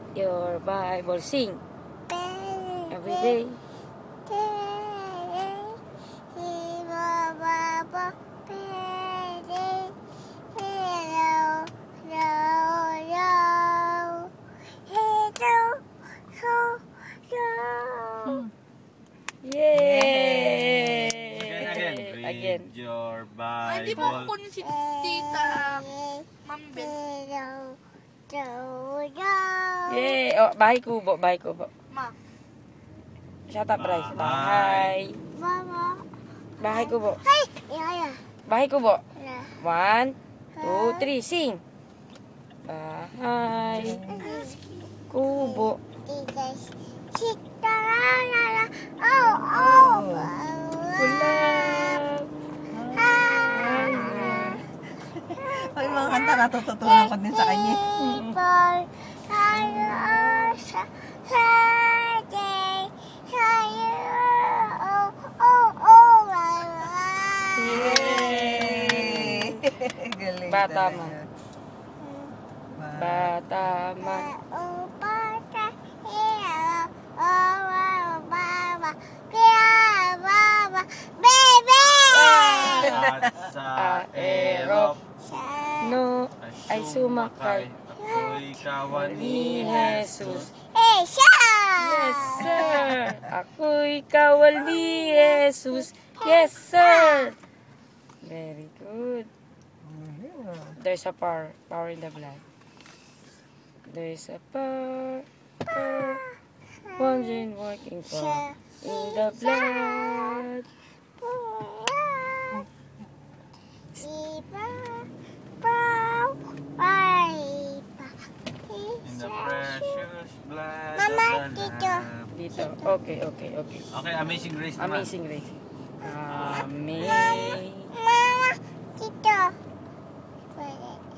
your Bible. Sing every day. Yay! Again. Read your Ay, di mo Bible. kunin si Tita Mami Ben. Yay! Oh, bahay kubo, bahay kubo. Ma. Shut up, Bryce. Bahay. Bahay. Bahay kubo. Yeah. Bahay kubo. Yeah. 1, 2, 3, sing. Bahay kubo. Ulan. Ay, mga kanta natututunan ko din sa kanya. Yay! Galing Bataman. talaga. Bataman. At sa erop No, ay sumakay. Ako'y kawan Ni ni Jesus. Jesus. Yes, sir. Ako'y kawal ni Jesus. Yes, sir. Very good. There's a power in the blood. There's a power, wondering working for in the blood. In the precious blood Mama, of the dito. Lamb. Dito. Okay. Okay, Amazing Grace naman. Amazing Grace. Amazing. Mama, dito.